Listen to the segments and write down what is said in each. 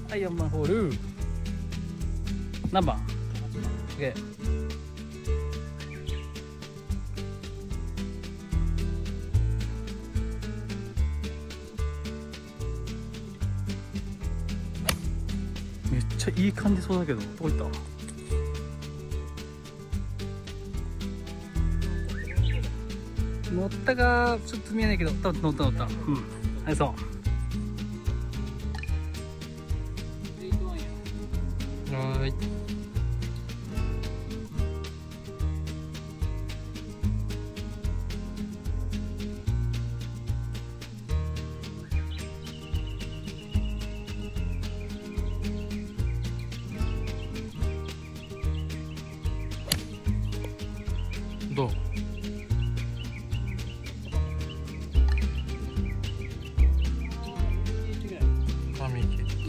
はい、4番ホール。何番？ OK。めっちゃいい感じそうだけど、どこ行った？乗ったかちょっと見えないけど、乗った。うん。はい、そう。はい。どう？神ケチ。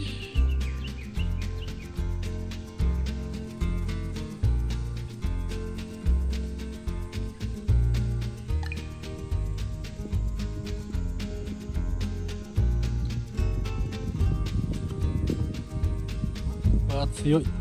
あ、強い。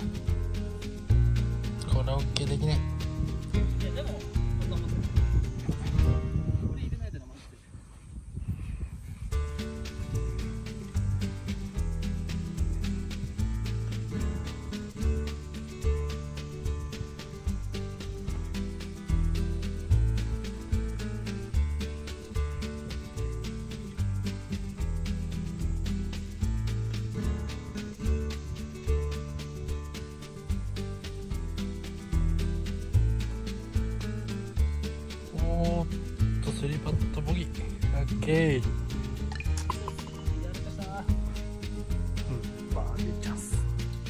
これ OK できない。3パットボギー。OK。バーディーチャンス。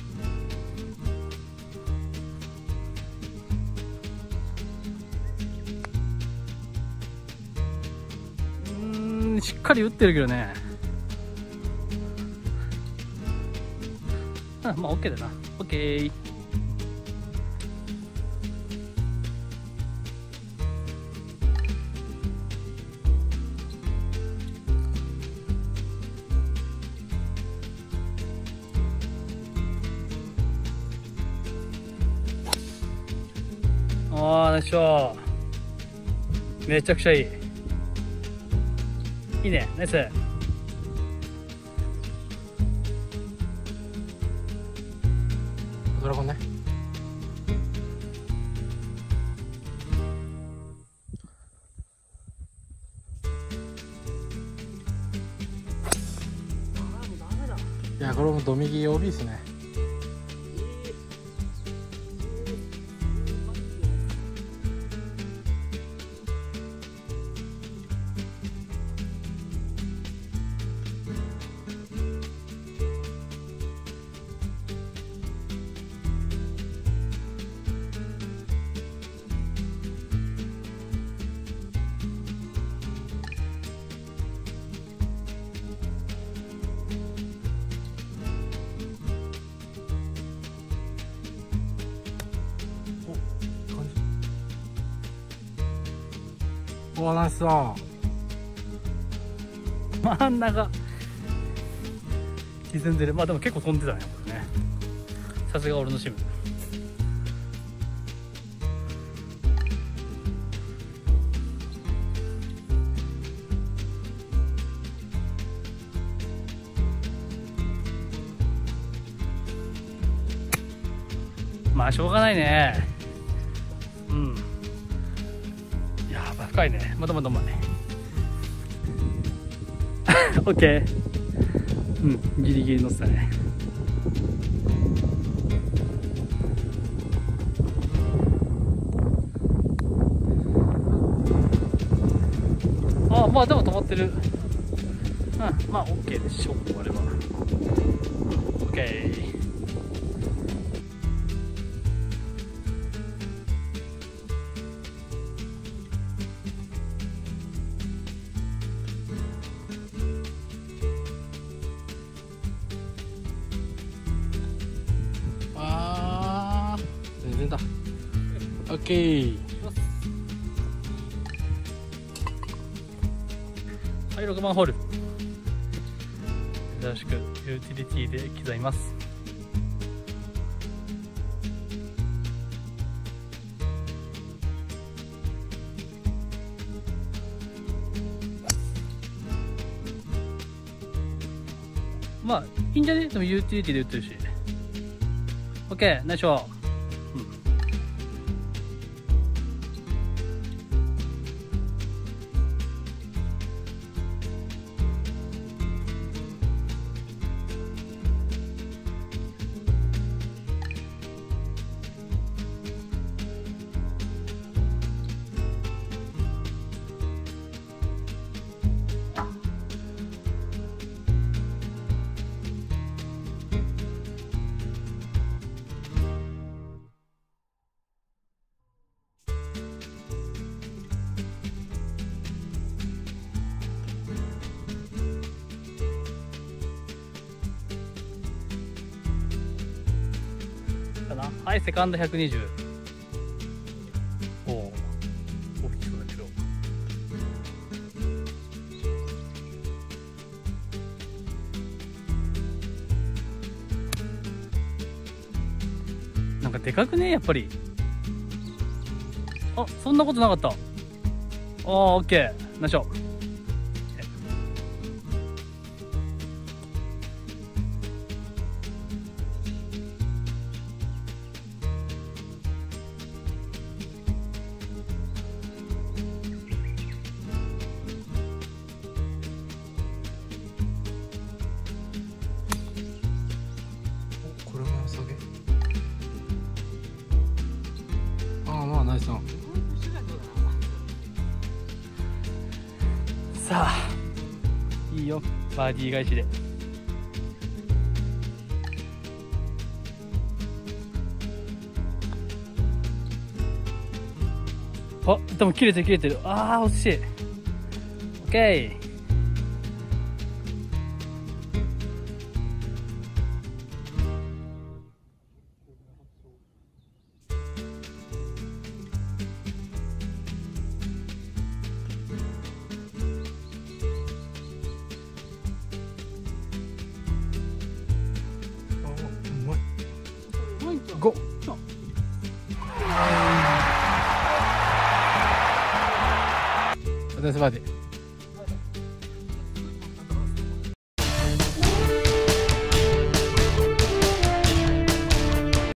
しっかり打ってるけどね。まあ OK だな。OK。ああ、ナイスショー。めちゃくちゃいい。いいね、ナイス。ドラゴンね。いや、これもド右 OB ですね。お、ナイスだ。真ん中沈んでる。まあでも結構飛んでたね、これね。さすが俺のシム。まあしょうがないね。うん。やばい、深いね。まだまだうまい。オッケー。うん、ギリギリ乗ってたね。あ、まあでも止まってる。うん、まあ OK でしょう、あれば。OK。全然だ。OK。はい、6番ホール。 珍しくユーティリティで刻みます。まあいいんじゃね。でもユーティリティで打ってるし。 OK、 ナイスショット。はい、セカンド120。おお、大きそうだけど。なんかでかくね、やっぱり。あ、そんなことなかった。オッケー、ナイスショット。 ナイスオン。 さあいいよ、バーディー返しで。あ、でも切れてる切れてる。あー惜しい。オッケー。5。ナイスバーディー。